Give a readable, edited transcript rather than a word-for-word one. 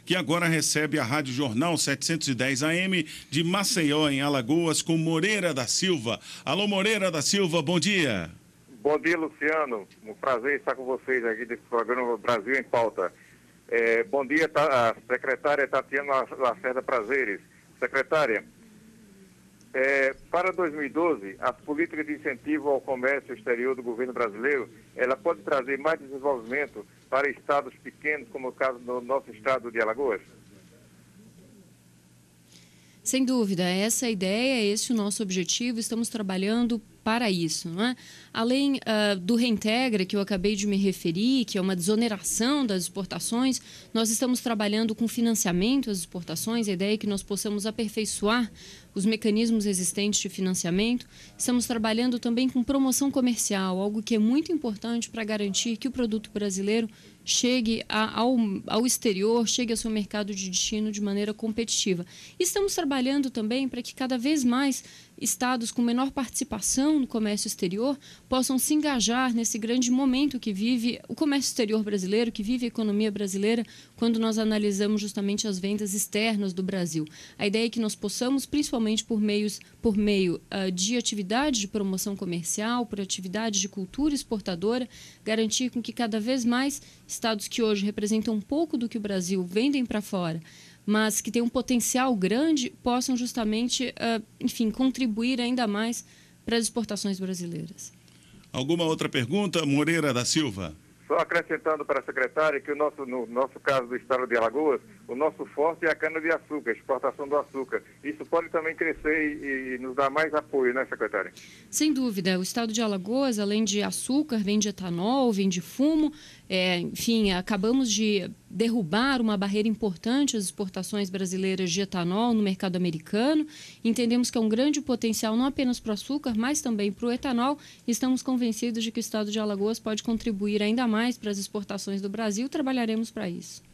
que agora recebe a Rádio Jornal 710 AM de Maceió, em Alagoas, com Moreira da Silva. Alô, Moreira da Silva, bom dia. Bom dia, Luciano. Um prazer estar com vocês aqui desse programa Brasil em Pauta. Bom dia, a secretária Tatiana Lacerda Prazeres. Secretária, para 2012, as políticas de incentivo ao comércio exterior do governo brasileiro, ela pode trazer mais desenvolvimento para estados pequenos, como o caso do nosso estado de Alagoas? Sem dúvida, essa é a ideia, esse é o nosso objetivo, estamos trabalhando para isso, não é? Além do Reintegra, que eu acabei de me referir, que é uma desoneração das exportações, nós estamos trabalhando com financiamento às exportações, a ideia é que nós possamos aperfeiçoar os mecanismos existentes de financiamento. Estamos trabalhando também com promoção comercial, algo que é muito importante para garantir que o produto brasileiro chegue ao exterior, chegue ao seu mercado de destino de maneira competitiva. Estamos trabalhando também para que cada vez mais estados com menor participação no comércio exterior possam se engajar nesse grande momento que vive o comércio exterior brasileiro, que vive a economia brasileira, quando nós analisamos justamente as vendas externas do Brasil. A ideia é que nós possamos, principalmente por meio de atividades de promoção comercial, por atividades de cultura exportadora, garantir com que cada vez mais estados que hoje representam um pouco do que o Brasil vendem para fora, mas que têm um potencial grande, possam justamente, contribuir ainda mais para as exportações brasileiras. Alguma outra pergunta, Moreira da Silva? Só acrescentando para a secretária que no nosso caso do estado de Alagoas, o nosso forte é a cana-de-açúcar, a exportação do açúcar. Isso pode também crescer e nos dar mais apoio, né, secretária? Sem dúvida. O estado de Alagoas, além de açúcar, vende etanol, vende fumo. Acabamos de derrubar uma barreira importante às exportações brasileiras de etanol no mercado americano. Entendemos que é um grande potencial não apenas para o açúcar, mas também para o etanol. Estamos convencidos de que o estado de Alagoas pode contribuir ainda mais para as exportações do Brasil. Trabalharemos para isso.